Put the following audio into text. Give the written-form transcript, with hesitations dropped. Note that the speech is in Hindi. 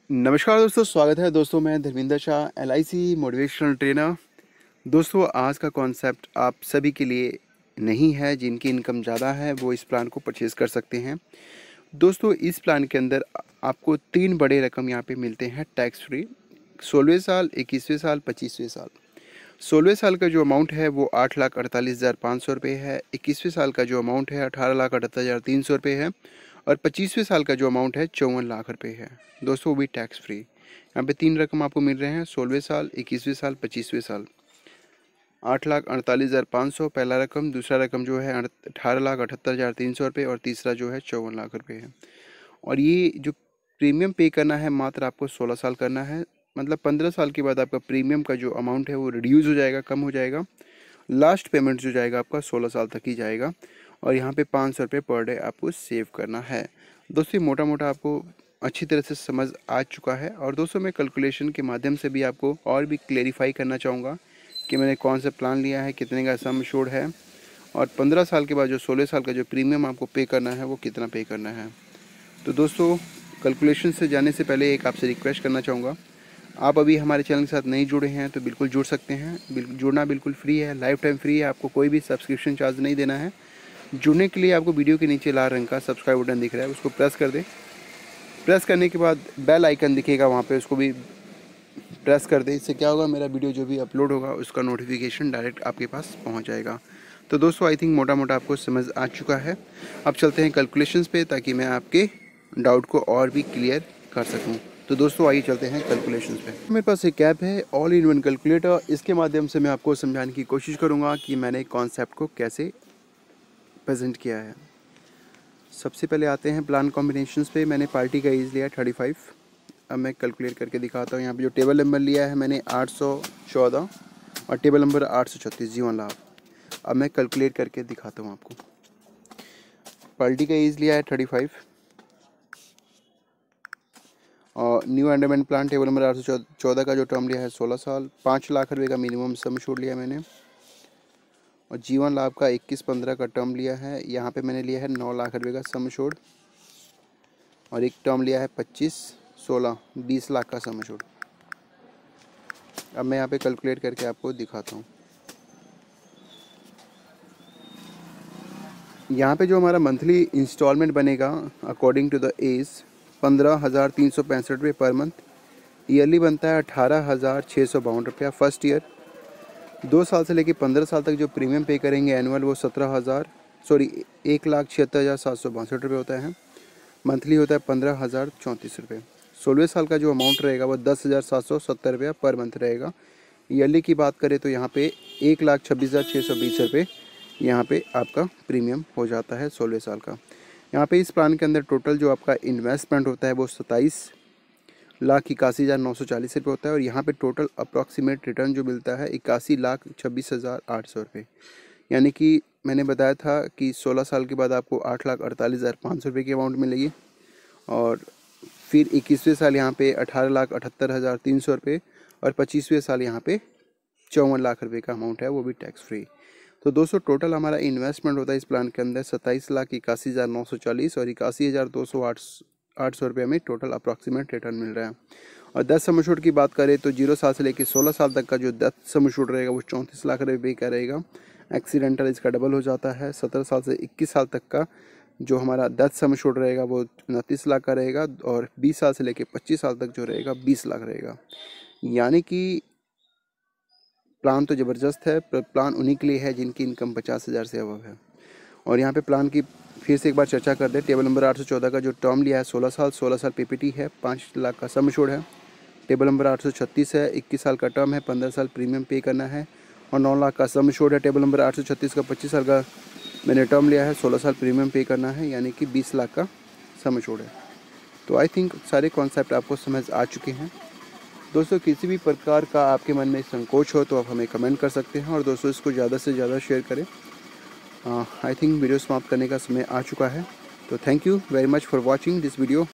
नमस्कार दोस्तों, स्वागत है दोस्तों। मैं Dharmendra Shah, LIC motivational trainer. दोस्तों, आज का कॉन्सेप्ट आप सभी के लिए नहीं है। जिनकी इनकम ज़्यादा है वो इस प्लान को परचेज़ कर सकते हैं। दोस्तों, इस प्लान के अंदर आपको 3 बड़े रकम यहाँ पे मिलते हैं टैक्स फ्री। 16वें साल, 21वें साल, 25वें साल। 16वें साल का जो अमाउंट है वो 8,48,500 रुपये है। 21वें साल का जो अमाउंट है 18,78,300 रुपये है। और 25वें साल का जो अमाउंट है 54 लाख रुपये है। दोस्तों, वो भी टैक्स फ्री। यहाँ पे 3 रकम आपको मिल रहे हैं: 16वें साल, 21वें साल, 25वें साल। 8,48,500 पहला रकम, दूसरा रकम जो है 18,78,300 रुपये और तीसरा जो है 54 लाख रुपये है। और ये जो प्रीमियम पे करना है मात्र आपको 16 साल करना है। मतलब 15 साल के बाद आपका प्रीमियम का जो अमाउंट है वो रिड्यूस हो जाएगा, कम हो जाएगा। लास्ट पेमेंट जो जाएगा आपका 16 साल तक ही जाएगा। और यहाँ पे 500 रुपये पर डे आपको सेव करना है। दोस्तों, मोटा मोटा आपको अच्छी तरह से समझ आ चुका है। और दोस्तों, मैं कैलकुलेशन के माध्यम से भी आपको और भी क्लेरिफाई करना चाहूँगा कि मैंने कौन सा प्लान लिया है, कितने का सम एश्योर्ड है, और 15 साल के बाद जो 16 साल का जो प्रीमियम आपको पे करना है वो कितना पे करना है। तो दोस्तों, कैलकुलेशन से जाने से पहले एक आपसे रिक्वेस्ट करना चाहूँगा। आप अभी हमारे चैनल के साथ नहीं जुड़े हैं तो बिल्कुल जुड़ सकते हैं। जुड़ना बिल्कुल फ्री है, लाइफ टाइम फ्री है। आपको कोई भी सब्सक्रिप्शन चार्ज नहीं देना है। जुड़ने के लिए आपको वीडियो के नीचे लाल रंग का सब्सक्राइब बटन दिख रहा है, उसको प्रेस कर दें। प्रेस करने के बाद बेल आइकन दिखेगा वहाँ पे, उसको भी प्रेस कर दें। इससे क्या होगा, मेरा वीडियो जो भी अपलोड होगा उसका नोटिफिकेशन डायरेक्ट आपके पास पहुँच जाएगा। तो दोस्तों, आई थिंक मोटा मोटा आपको समझ आ चुका है। अब चलते हैं कैलकुलेशंस पे, ताकि मैं आपके डाउट को और भी क्लियर कर सकूँ। तो दोस्तों, आइए चलते हैं कैलकुलेशंस पे। मेरे पास एक ऐप है, ऑल इन वन कैलकुलेटर। इसके माध्यम से मैं आपको समझाने की कोशिश करूँगा कि मैंने कॉन्सेप्ट को कैसे प्रेजेंट किया है। सबसे पहले आते हैं प्लान कॉम्बिनेशंस पे। मैंने पार्टी का एज लिया 35। अब मैं कैलकुलेट करके दिखाता हूँ। यहाँ पे जो टेबल नंबर लिया है मैंने 814 और टेबल नंबर 836, जीवन लाभ। अब मैं कैलकुलेट करके दिखाता हूँ आपको। पार्टी का एज लिया है 35 और new endowment plan table number 814 का जो टर्म लिया है 16 साल। 5 लाख रुपये का मिनिमम सम एश्योर्ड लिया मैंने। और जीवन लाभ का 21-15 का टर्म लिया है। यहाँ पे मैंने लिया है 9 लाख रुपये का सम एश्योर्ड। और एक टर्म लिया है 25-16, 20 लाख का सम एश्योर्ड। अब मैं यहाँ पे कैलकुलेट करके आपको दिखाता हूँ। यहाँ पे जो हमारा मंथली इंस्टॉलमेंट बनेगा अकॉर्डिंग टू द एज 15,365 रुपये पर मंथ। ईयरली बनता है 18,652 रुपया फर्स्ट ईयर। 2 साल से लेकर 15 साल तक जो प्रीमियम पे करेंगे एनुअल, वो 1,76,762 होता है। मंथली होता है 15,034 रुपये। 16वें साल का जो अमाउंट रहेगा वो 10,770 रुपया पर मंथ रहेगा। ईयरली की बात करें तो यहाँ पे 1,26,620 रुपये यहाँ पे आपका प्रीमियम हो जाता है 16वें साल का। यहाँ पे इस प्लान के अंदर टोटल जो आपका इन्वेस्टमेंट होता है वो 27,81,940 रुपये होता है। और यहाँ पे टोटल अप्रॉक्सीमेट रिटर्न जो मिलता है 81,26,800 रुपये। यानी कि मैंने बताया था कि 16 साल के बाद आपको 8,48,500 रुपये की अमाउंट मिलेगी। और फिर 21वें साल यहाँ पे 18,78,300 रुपये और 25वें साल यहाँ पे 54 लाख रुपये का अमाउंट है, वो भी टैक्स फ्री। तो दोस्तों, टोटल हमारा इन्वेस्टमेंट होता है इस प्लान के अंदर 27,81,940 और 81,208 रुपये में टोटल अप्रॉक्सीमेट रिटर्न मिल रहा है। और 10 सम एश्योर्ड की बात करें तो 0 साल से लेकर 16 साल तक का जो 10 सम एश्योर्ड रहेगा वो 34 लाख रुपये का रहेगा। एक्सीडेंटल इसका डबल हो जाता है। 17 साल से 21 साल तक का जो हमारा 10 सम एश्योर्ड रहेगा वो 29 लाख का रहेगा। और 20 साल से लेकर 25 साल तक जो रहेगा 20 लाख रहेगा। यानी कि प्लान तो ज़बरदस्त है, पर प्लान उन्हीं के लिए है जिनकी इनकम 50,000 से अबव है। और यहाँ पे प्लान की फिर से एक बार चर्चा कर दे। टेबल नंबर 814 का जो टर्म लिया है 16 साल पीपीटी है, 5 लाख का सम एश्योर्ड है। टेबल नंबर 836 है, 21 साल का टर्म है, 15 साल प्रीमियम पे करना है और 9 लाख का सम एश्योर्ड है। टेबल नंबर 836 का 25 साल का मैंने टर्म लिया है, 16 साल प्रीमियम पे करना है, यानी कि 20 लाख का सम एश्योर्ड है। तो आई थिंक सारे कॉन्सेप्ट आपको समझ आ चुके हैं। दोस्तों, किसी भी प्रकार का आपके मन में संकोच हो तो आप हमें कमेंट कर सकते हैं। और दोस्तों, इसको ज़्यादा से ज़्यादा शेयर करें। आई थिंक वीडियो समाप्त करने का समय आ चुका है। तो thank you very much for watching this video.